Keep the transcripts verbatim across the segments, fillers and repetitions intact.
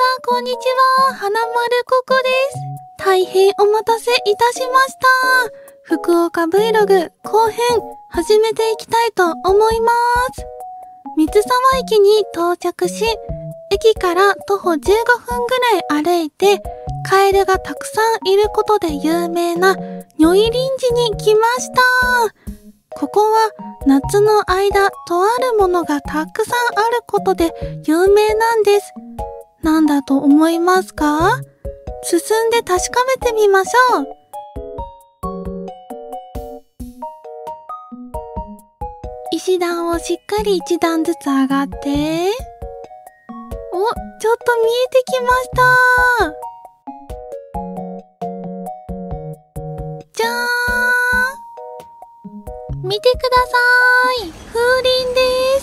んこんにちは、花丸ここです。大変お待たせいたしました。福岡 Vlog 後編始めていきたいと思います。水沢駅に到着し、駅から徒歩じゅうごふんぐらい歩いて、カエルがたくさんいることで有名な如意輪寺に来ました。ここは夏の間とあるものがたくさんあることで有名なんです。なんだと思いますか？進んで確かめてみましょう。石段をしっかり一段ずつ上がって、お、ちょっと見えてきました。じゃーん。見てください。風鈴です。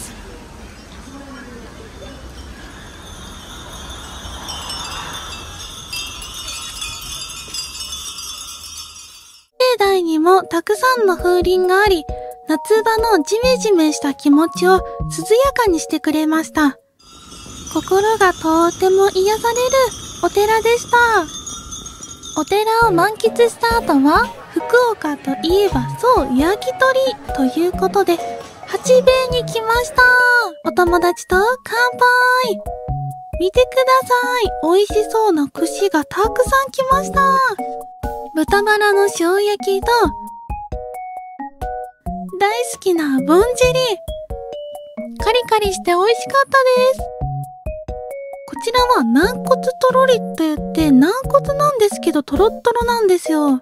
境内にもたくさんの風鈴があり、夏場のジメジメした気持ちを涼やかにしてくれました。心がとっても癒されるお寺でした。お寺を満喫した後は、福岡といえばそう焼き鳥ということで、八兵衛に来ました。お友達と乾杯。見てください。美味しそうな串がたくさん来ました。豚バラの塩焼きと、大好きなぼんじり。カリカリして美味しかったです。こちらは軟骨とろりと言って軟骨なんですけどトロットロなんですよ。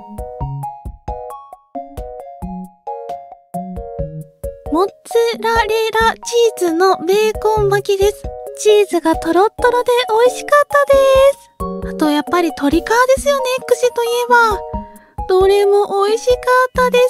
モッツァレラチーズのベーコン巻きです。チーズがトロットロで美味しかったです。あとやっぱり鶏皮ですよね、串といえば。どれも美味しかったです。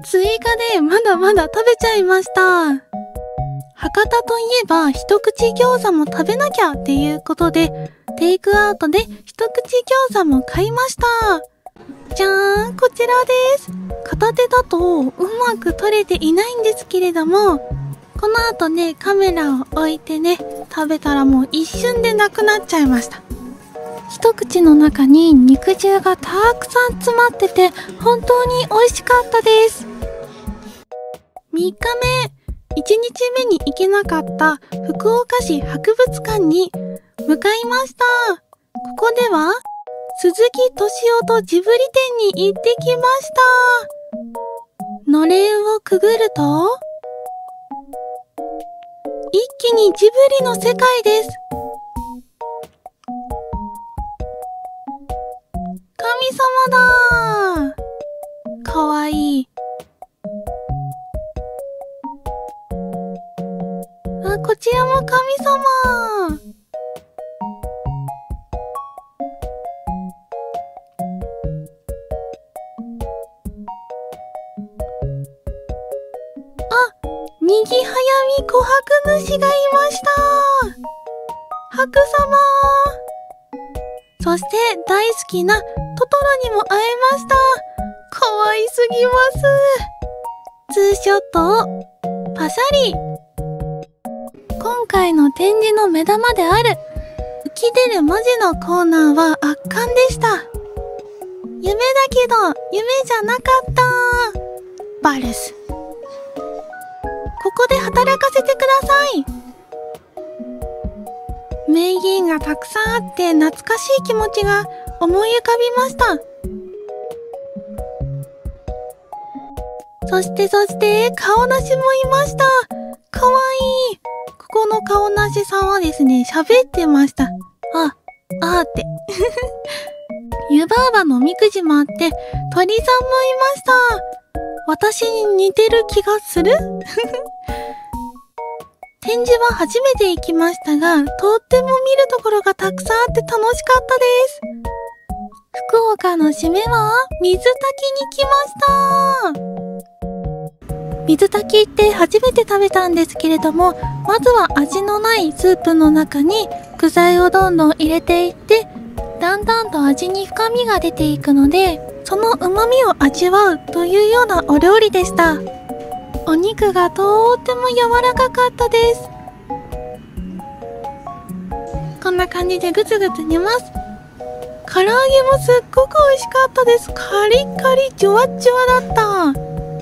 追加でまだまだ食べちゃいました。博多といえば一口餃子も食べなきゃっていうことで、テイクアウトで一口餃子も買いました。じゃーん、こちらです。片手だとうまく撮れていないんですけれども、この後ね、カメラを置いてね、食べたらもう一瞬でなくなっちゃいました。一口の中に肉汁がたくさん詰まってて、本当に美味しかったです。みっかめ、いちにちめに行けなかった福岡市博物館に向かいました。ここでは鈴木敏夫とジブリ展に行ってきました。のれんをくぐると、一気にジブリの世界です。神様だー。かわいい。あ、こちらも神様。あ、にぎはやみ琥珀主がいました。白様。そして大好きなトトロにも会えました。かわいすぎます。ツーショットをパシャリ。今回の展示の目玉である浮き出る文字のコーナーは圧巻でした。夢だけど夢じゃなかった。バルス。ここで働かせてください。名言がたくさんあって懐かしい気持ちが思い浮かびました。そしてそして顔なしもいました。かわいい。ここの顔なしさんはですね、喋ってました。あ、あーって。湯婆婆のおみくじもあって、鳥さんもいました。私に似てる気がする展示は初めて行きましたが、とっても見るところがたくさんあって楽しかったです。福岡の締めは水炊きに来ました。水炊きって初めて食べたんですけれども、まずは味のないスープの中に具材をどんどん入れていって、だんだんと味に深みが出ていくので、その旨味を味わうというようなお料理でした。お肉がとーっても柔らかかったです。 こんな感じでグツグツ煮ます。唐揚げもすっごく美味しかったです。カリカリジュワジュワだった。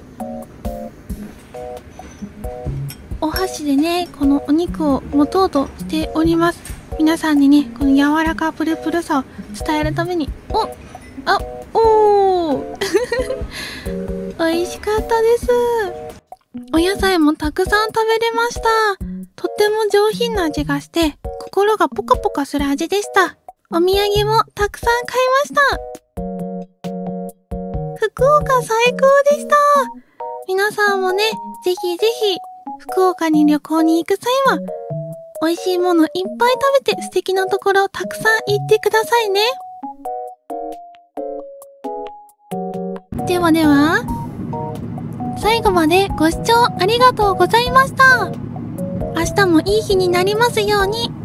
お箸でね、このお肉を持とうとしております。皆さんにね、この柔らかプルプルさを伝えるために。おあおー美味しかったです。お野菜もたくさん食べれました。とっても上品な味がして、心がポカポカする味でした。お土産もたくさん買いました。福岡最高でした。皆さんもね、ぜひぜひ、福岡に旅行に行く際は、美味しいものいっぱい食べて素敵なところをたくさん行ってくださいね。ではでは、最後までご視聴ありがとうございました。明日もいい日になりますように。